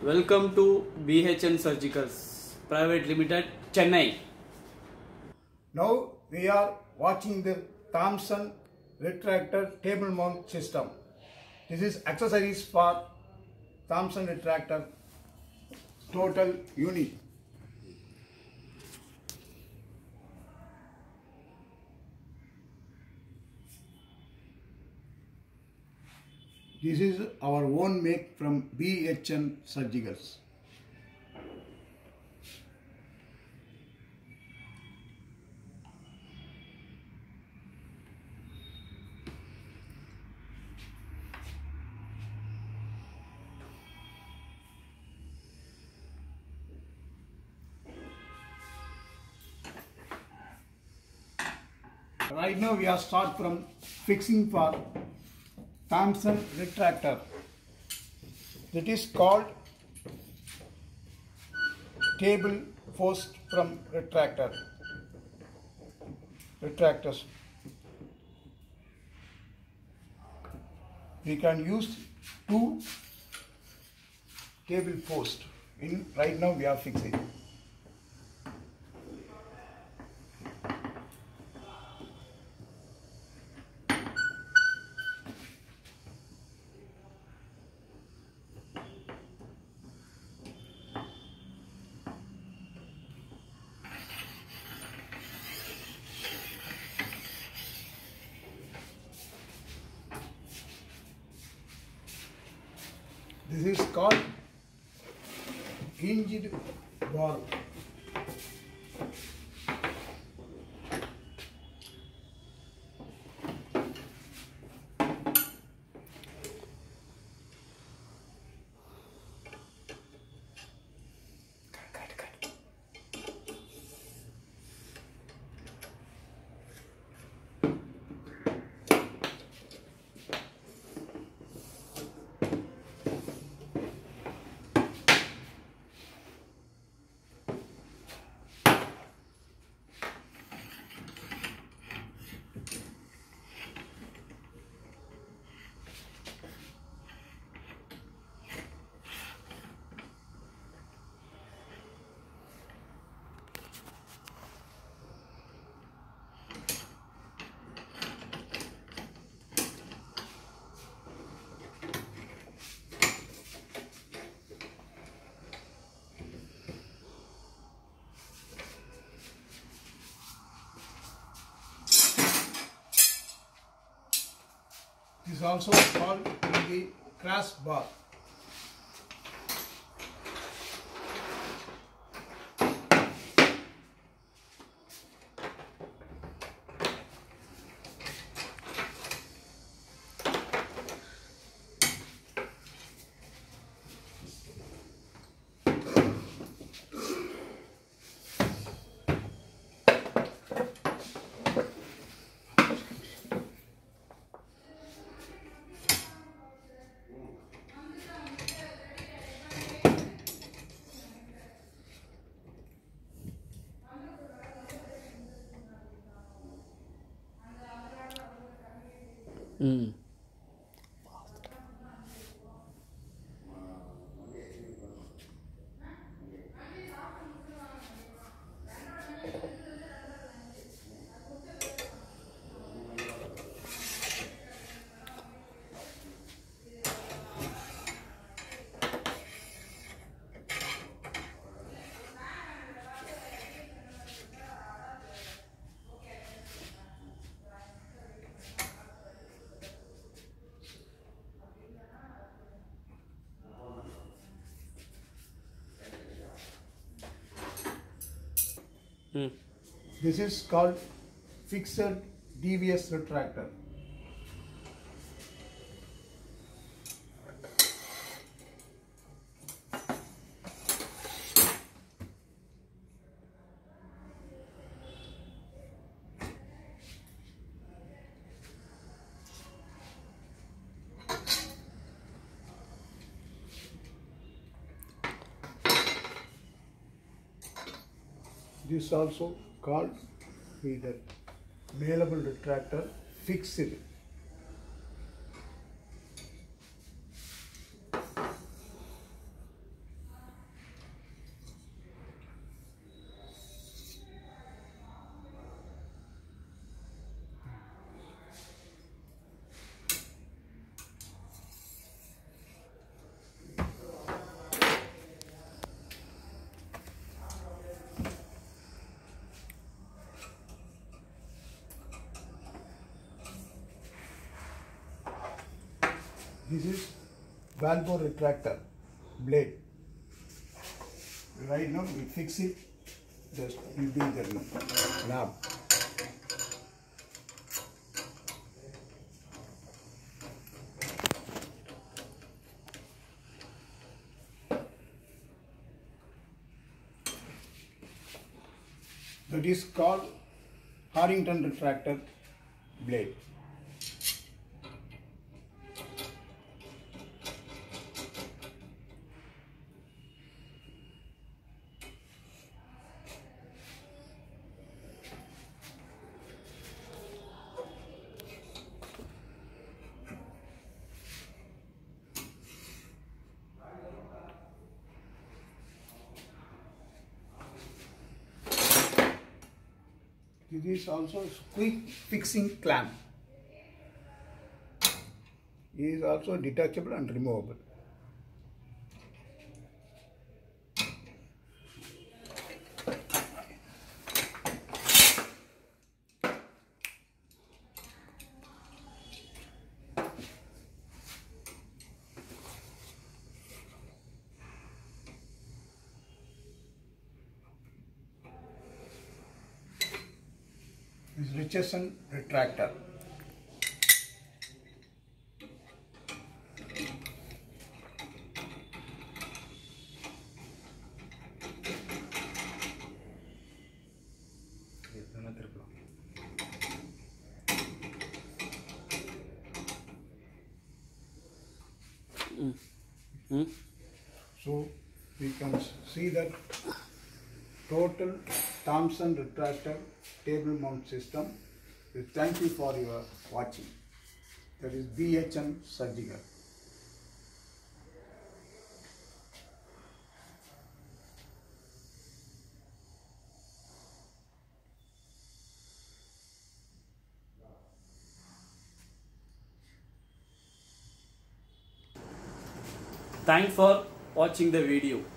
Welcome to BHN Surgicals Private Limited, Chennai. Now we are watching the Thomson retractor table mount system. This is accessories for Thomson retractor total unit. This is our own make from BHN Surgicals. Right now we are start from fixing for Thomson retractor. That is called table post from retractors. We can use two table posts. Right now we are fixing. This is called hinged bar. This is also called the crossbar. This is called fixed devious retractor. This is also called the malleable retractor fixed. This is valve retractor blade. Right now we fix it. Just you do the knob. That is called Harrington retractor blade. This is also quick fixing clamp. It is also detachable and removable. This is Richardson retractor. So we can see that total Thomson retractor table mount system. Thank you for your watching. That is BHN Surgical. Thanks for watching the video.